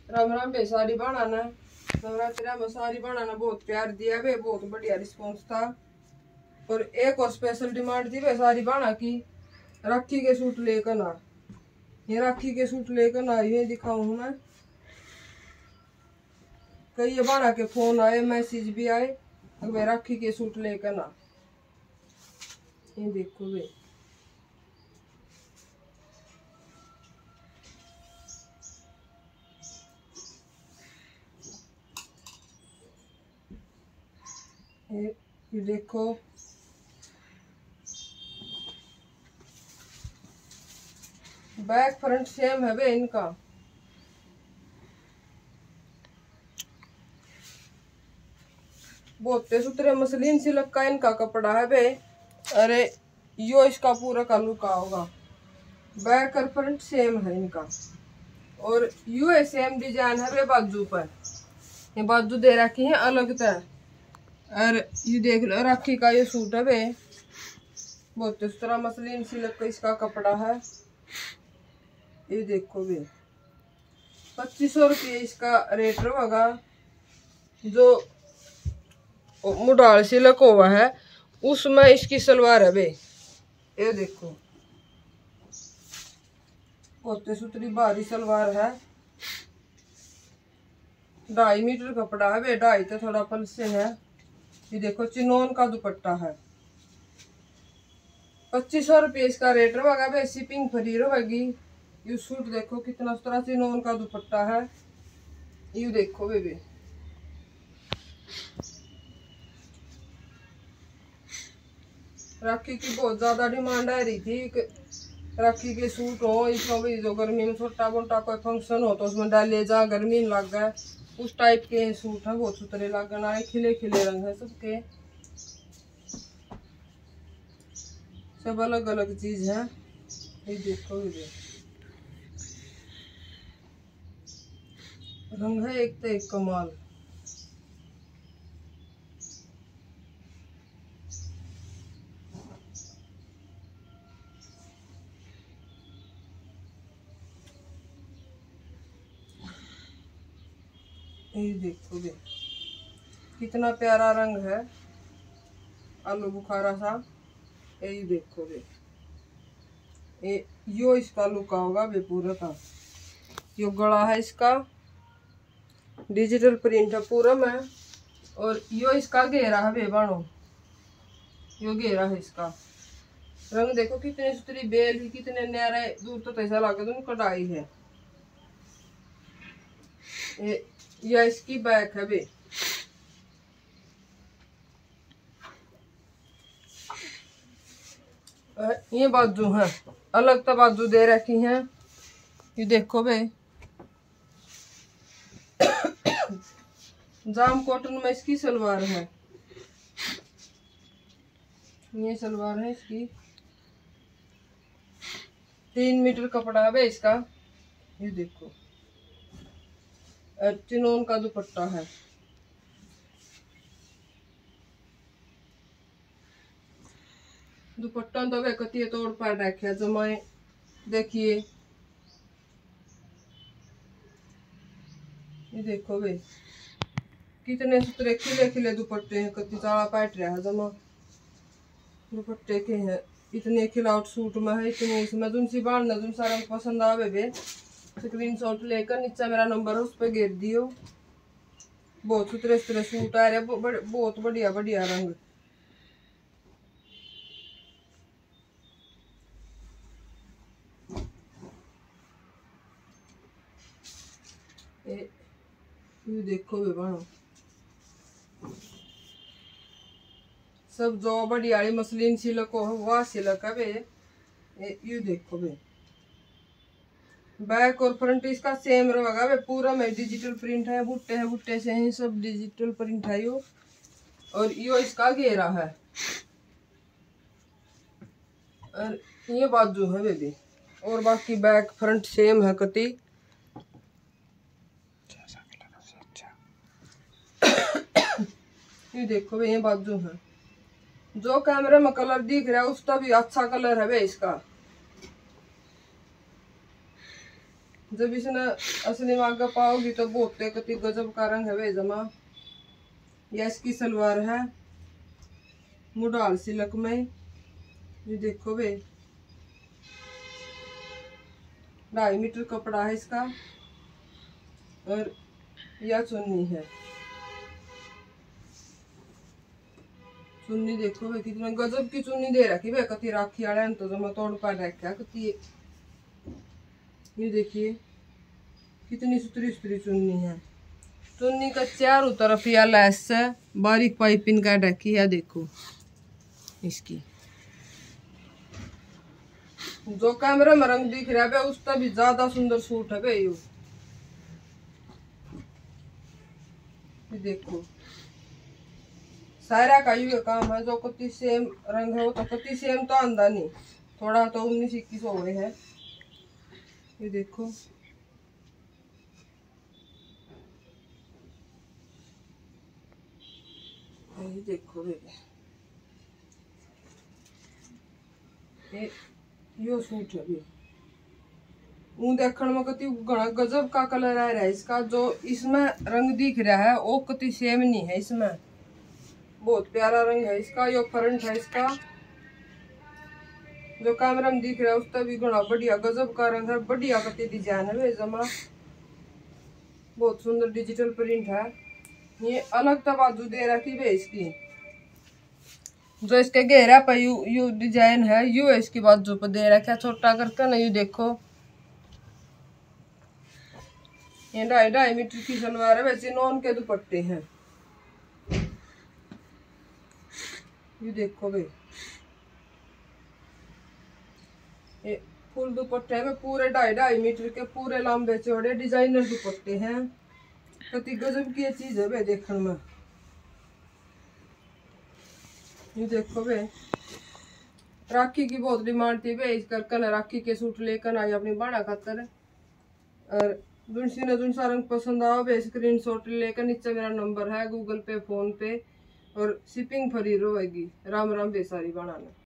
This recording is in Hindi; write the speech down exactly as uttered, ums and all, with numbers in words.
राम राम बे साड़ी बनाना नवरात्रि में साड़ी बनाना बहुत प्यार दिया बे, बहुत बढ़िया रिस्पॉन्स था। और एक और स्पेशल डिमांड थी बे साड़ी बना की, राखी के सूट लेकर ना, ये राखी के सूट लेकर ना ये दिखाऊं हूँ मैं। कई ये बना के फोन आए, मैसेज भी आए, मैं राखी के सूट लेकर ना, ये देखो बे। ये, ये देखो बैक फ्रंट सेम है बे इनका। बहुत सुथरे मसलिन सिल्क का इनका कपड़ा है बे। अरे यो इसका पूरा का लुका होगा, बैक और फ्रंट सेम है इनका। और यू सेम डिजाइन है बे बाजू पर, ये बाजू दे रखी है अलग तरह। और ये देख लो राखी का ये सूट है बे, बहुत इस तरह मसलिन सिल्क का इसका कपड़ा है। ये देखो बे पच्चीस सौ रुपये इसका रेट होगा। जो मुडाल सिल्क हुआ है उसमें इसकी सलवार है बे। ये देखो बहुत सुथरी भारी सलवार है, ढाई मीटर कपड़ा है बे, ढाई तो थोड़ा पल से है। ये देखो चिनोन का दुपट्टा है, पच्चीस सौ रुपये इसका रेट रहेगा बे, शिपिंग फ्री रहेगी। ये सूट देखो कितना तरह चिनोन का दुपट्टा है। ये देखो बेबी राखी की बहुत ज्यादा डिमांड आ रही थी, राखी के सूट हो इसमें भी, जो गर्मी में छोटा मोटा कोई फंक्शन हो तो उसमें डाले जा, गर्मी लग गए उस टाइप के सूट है। बहुत सुथरे लगन आए, खिले खिले रंग है सबके, सब अलग अलग चीज है। ये देखो ये रंग है एक तो एक कमाल। ये देखो बे कितना प्यारा रंग है, आलू बुखारा सा। ये देखो बे ये यो इसका लुका होगा बे पूरा का। यो गला है इसका, डिजिटल प्रिंट है पूरा में। और यो इसका घेरा है बे बाणो, यो घेरा है इसका। रंग देखो कितनी सुथरी बेल ही, कितने न्यारे दूर तो ऐसा लगे तुम कढ़ाई है। ये यह इसकी बैक है बे। ये बाजू है, अलग तो बाजू दे रखी हैं। ये देखो बे जाम कॉटन में इसकी सलवार है, ये सलवार है इसकी, तीन मीटर कपड़ा है बे इसका। ये देखो चिनोन का दुपट्टा है। दुपट्टा तो वे कती तोड़ पार रखे जमाए, देखिए ये देखो बे कितने सुतरे खिले खिले दुपट्टे हैं, कति चाला पाट रहा है जमा दुपट्टे के हैं। इतने खिलावट सूट में है, इतने इसमें जुन सी बाढ़ जुन सारा पसंद आवे बे स्क्रीन शॉट लेकर नीचे मेरा नंबर है उस पर घेर दियो। बहुत सुथरे सुथरे सूट आ रहे, बहुत बढ़िया बढ़िया रंग। ये देखो बे बाणो सब जो बढ़िया मसलिन सिल्क हो वह सिल्क है बे। ये देखो बे बैक और फ्रंट इसका सेम रहेगा बे, पूरा में डिजिटल प्रिंट है, बुट्टे है, बुट्टे से ही सब डिजिटल प्रिंट है यो। और यो इसका घेरा है और ये बाजू है बेबी। और बाकी बैक फ्रंट सेम है कति। ये देखो बे ये बाजू है, जो कैमरे में कलर दिख रहा है उसका भी अच्छा कलर है बे इसका। जब इसने असली मांगा पाओगी तो बहुत कति गजब का रंग है वे जमा। यह इसकी सलवार है मुडाल सिल्क में, ये देखो वे ढाई मीटर कपड़ा है इसका। और यह चुन्नी है, चुन्नी देखो वे कितना गजब की चुन्नी दे रखी वे कति राखी वाले तो जो मैं तोड़ पा रखा कति। ये देखिए कितनी सुतरी सुतरी चुन्नी है। चुन्नी का चारों तरफ या लैस से बारीक पाइपिंग का रखी है। देखो इसकी जो कैमरा में रंग दिख रहा है उसका भी ज्यादा सुंदर सूट है भाई। ये देखो सारा का यू काम है। जो कति सेम रंग है वो तो कति सेम तो आंदा नहीं, थोड़ा तो उन्नीस इक्कीस हो गए हैं। ये देखो ये देखो ये यो सूट है भी ऊ देखने में कति घना गजब का कलर आ रहा है इसका। जो इसमें रंग दिख रहा है वो कति सेम नहीं है, इसमें बहुत प्यारा रंग है इसका। यो फ्रंट है इसका, जो कैमरा में दिख रहा है उसका भी घना बढ़िया गजब का रंग है। बढ़िया कति डिजाइन है वे जमा, बहुत सुंदर डिजिटल प्रिंट है। ये अलग तबाजू दे रखी है इसकी। जो इसके घेरा पर यू यू डिजाइन है यू इसकी बाजू पर दे रखा है छोटा करके ना। यू देखो ये ढाई ढाई मीटर की सलवार है, वैसे नॉन के दुपट्टे हैं। ये देखो भाई ये फुल दुपट्टे में पूरे ढाई ढाई मीटर के पूरे लंबे चौड़े डिजाइनर दुपट्टे हैं। कति गजब की ये चीज है भाई देखने में। ये देखो भाई राखी की बहुत डिमांड थी भाई, इस करके राखी के सूट लेकर आई अपनी बाड़ा खातर। और जुनसी ने जुनसा रंग पसंद आओ भाई स्क्रीन शॉट लेकर, नीचे मेरा नंबर है गूगल पे फोन पे और शिपिंग फ्री रहेगी। राम राम बेसारी बनाना।